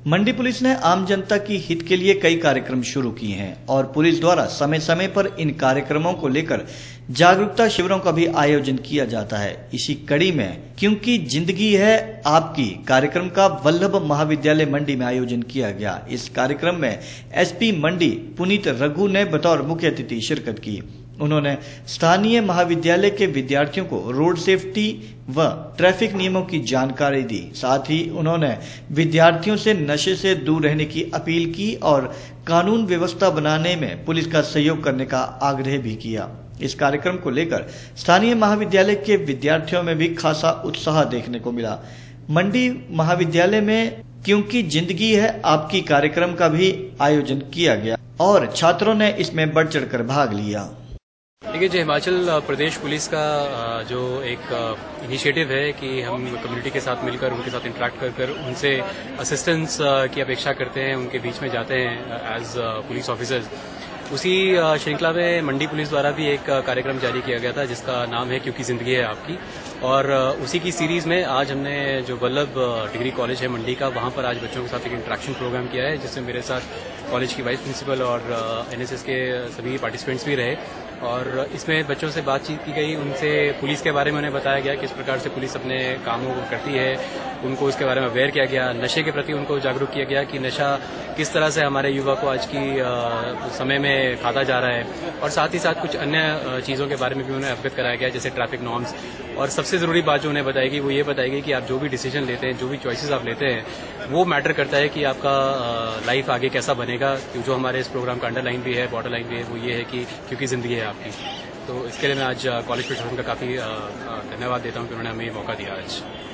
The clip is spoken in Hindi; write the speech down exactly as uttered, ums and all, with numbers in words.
मंडी पुलिस ने आम जनता की हित के लिए कई कार्यक्रम शुरू किए हैं और पुलिस द्वारा समय समय पर इन कार्यक्रमों को लेकर जागरूकता शिविरों का भी आयोजन किया जाता है। इसी कड़ी में क्योंकि जिंदगी है आपकी कार्यक्रम का वल्लभ महाविद्यालय मंडी में आयोजन किया गया। इस कार्यक्रम में एसपी मंडी पुनीत रघु ने बतौर मुख्य अतिथि शिरकत की। उन्होंने स्थानीय महाविद्यालय के विद्यार्थियों को रोड सेफ्टी व ट्रैफिक नियमों की जानकारी दी। साथ ही उन्होंने विद्यार्थियों से नशे से दूर रहने की अपील की और कानून व्यवस्था बनाने में पुलिस का सहयोग करने का आग्रह भी किया। इस कार्यक्रम को लेकर स्थानीय महाविद्यालय के विद्यार्थियों में भी खासा उत्साह देखने को मिला। मंडी महाविद्यालय में क्योंकि जिंदगी है आपकी कार्यक्रम का भी आयोजन किया गया और छात्रों ने इसमें बढ़ चढ़कर भाग लिया। देखिए, जो हिमाचल प्रदेश पुलिस का जो एक इनिशिएटिव है कि हम कम्युनिटी के साथ मिलकर उनके साथ इंटरेक्ट कर कर उनसे असिस्टेंस की अपेक्षा करते हैं, उनके बीच में जाते हैं एज पुलिस ऑफिसर्स। उसी श्रृंखला में मंडी पुलिस द्वारा भी एक कार्यक्रम जारी किया गया था जिसका नाम है क्योंकि जिंदगी है आपकी। और उसी की सीरीज में आज हमने जो वल्लभ डिग्री कॉलेज है मंडी का, वहां पर आज बच्चों के साथ एक इंटरेक्शन प्रोग्राम किया है जिसमें मेरे साथ कॉलेज की वाइस प्रिंसिपल और एनएसएस के सभी पार्टिसिपेंट्स भी रहे। और इसमें बच्चों से बातचीत की गई, उनसे पुलिस के बारे में उन्हें बताया गया किस प्रकार से पुलिस अपने कामों को करती है, उनको इसके बारे में अवेयर किया गया। नशे के प्रति उनको जागरूक किया गया कि नशा किस तरह से हमारे युवा को आज की समय में खाता जा रहा है। और साथ ही साथ कुछ अन्य चीज़ों के बारे में भी उन्हें अवगत कराया गया जैसे ट्रैफिक नॉर्म्स। और सबसे ज़रूरी बात जो उन्हें बताएगी वो ये बताएगी कि आप जो भी डिसीजन लेते हैं, जो भी चॉइसेस आप लेते हैं, वो मैटर करता है कि आपका लाइफ आगे कैसा बनेगा। जो हमारे इस प्रोग्राम का अंडरलाइन भी है, बॉर्डर लाइन भी है, वो ये है कि क्योंकि ज़िंदगी है आपकी। तो इसके लिए मैं आज कॉलेज प्रशासन का काफ़ी धन्यवाद देता हूँ कि उन्होंने हमें ये मौका दिया आज।